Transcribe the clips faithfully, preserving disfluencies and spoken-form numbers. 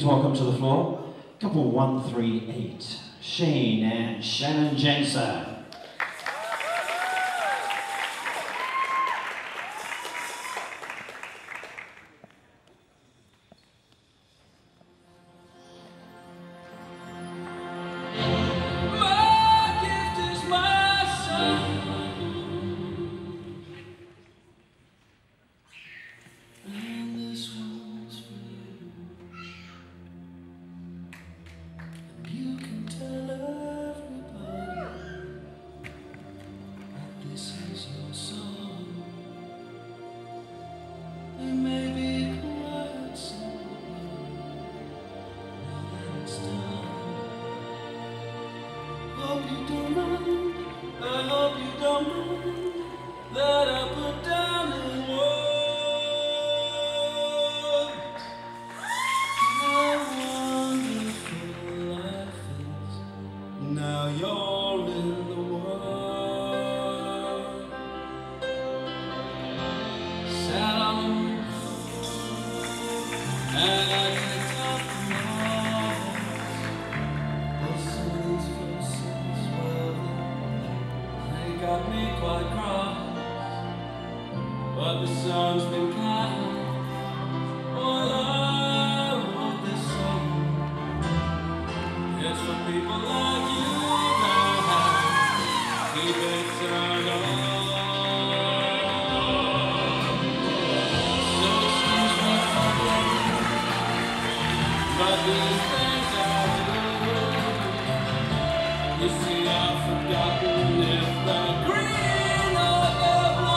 welcome to the floor. Couple one three eight, Shane and Shannon Jensen. But the sun's been kind. Well, I wrote this song. It's for people like you that keep it turned on. So excuse me for that, but these things I do. You see, I've forgotten if the green or the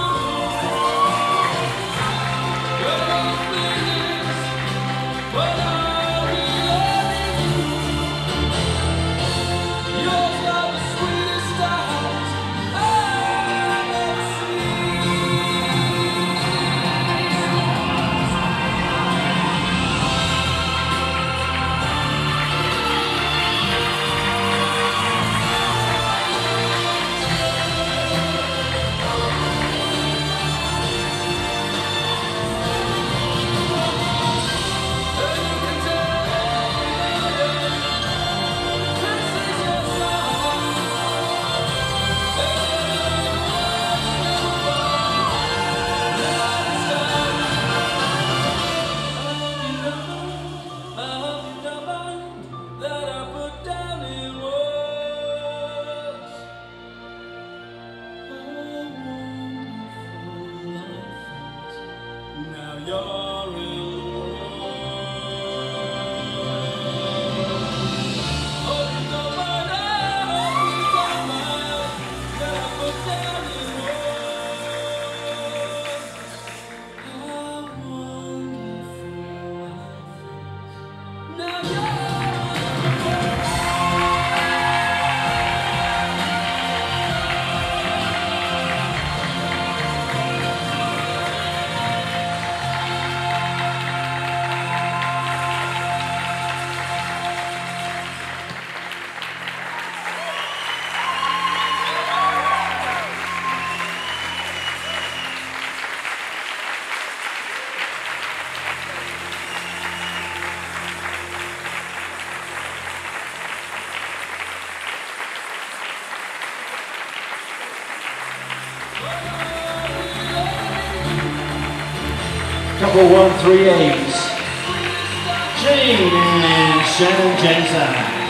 Couple one three eight, Jane and Shannon Jensen.